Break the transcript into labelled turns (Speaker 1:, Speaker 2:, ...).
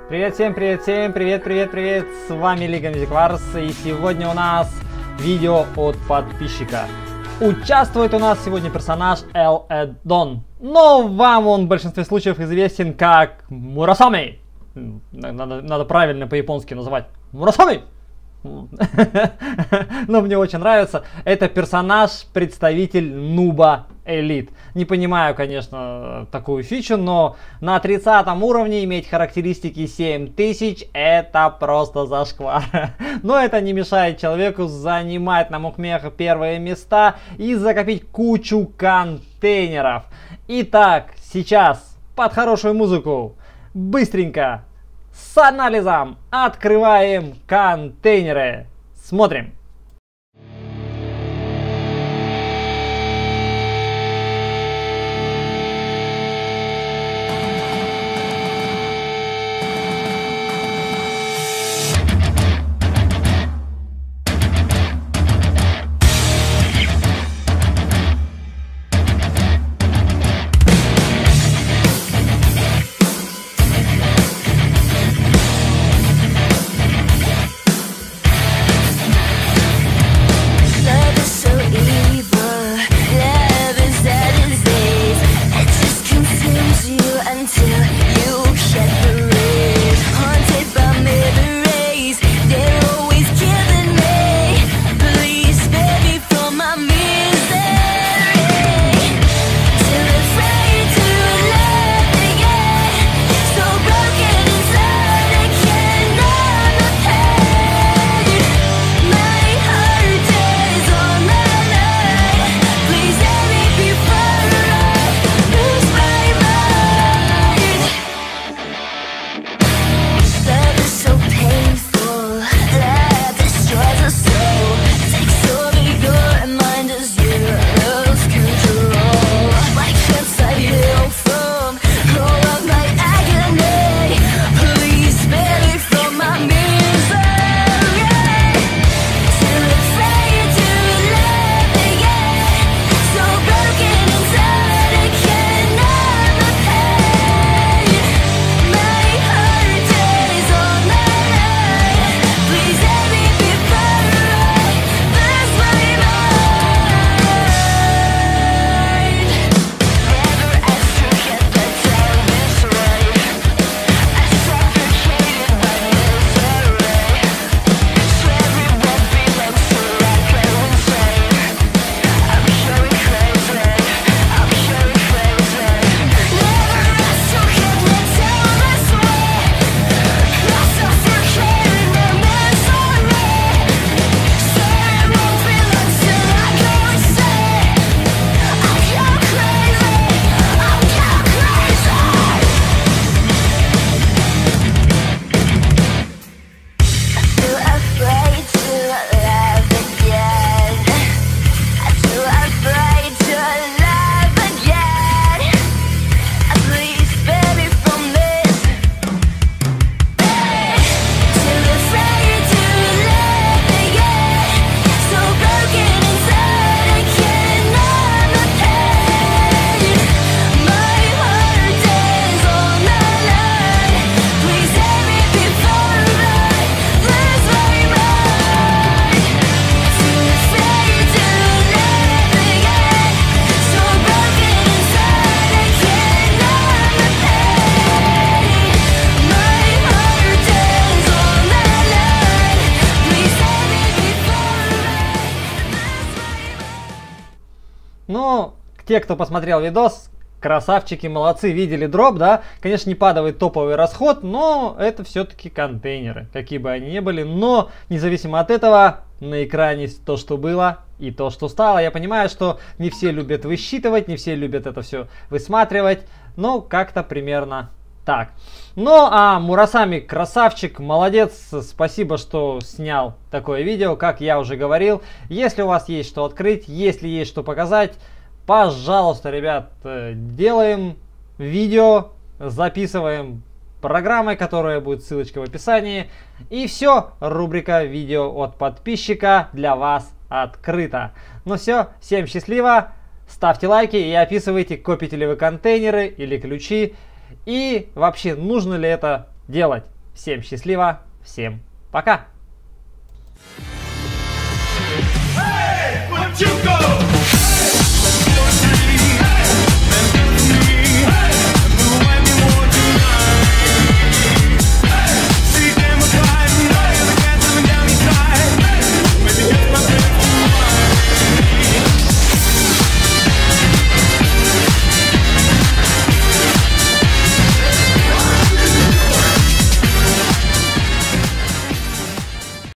Speaker 1: Привет всем, привет, с вами Лига Music Wars, и сегодня у нас видео от подписчика. Участвует у нас сегодня персонаж Эл Эддон, но вам он в большинстве случаев известен как Мурасами. Надо правильно по-японски называть Мурасами. Но мне очень нравится. Это персонаж, представитель Нуба Элит. Не понимаю, конечно, такую фичу, но на 30 уровне иметь характеристики 7000 это просто зашквар. Но это не мешает человеку занимать на мухмех первые места и закопить кучу контейнеров. Итак, сейчас под хорошую музыку быстренько с анализом открываем контейнеры. Смотрим. Ну, те, кто посмотрел видос, красавчики, молодцы, видели дроп, да? Конечно, не падает топовый расход, но это все-таки контейнеры, какие бы они ни были. Но, независимо от этого, на экране то, что было и то, что стало. Я понимаю, что не все любят высчитывать, не все любят это все высматривать, но как-то примерно так. Ну, а Мурасами красавчик, молодец, спасибо, что снял такое видео, как я уже говорил. Если у вас есть что открыть, если есть что показать, пожалуйста, ребят, делаем видео, записываем программой, которая будет ссылочка в описании. И все, рубрика видео от подписчика для вас открыта. Ну все, всем счастливо, ставьте лайки и описывайте, копите ли вы контейнеры или ключи. И вообще, нужно ли это делать? Всем счастливо, всем пока!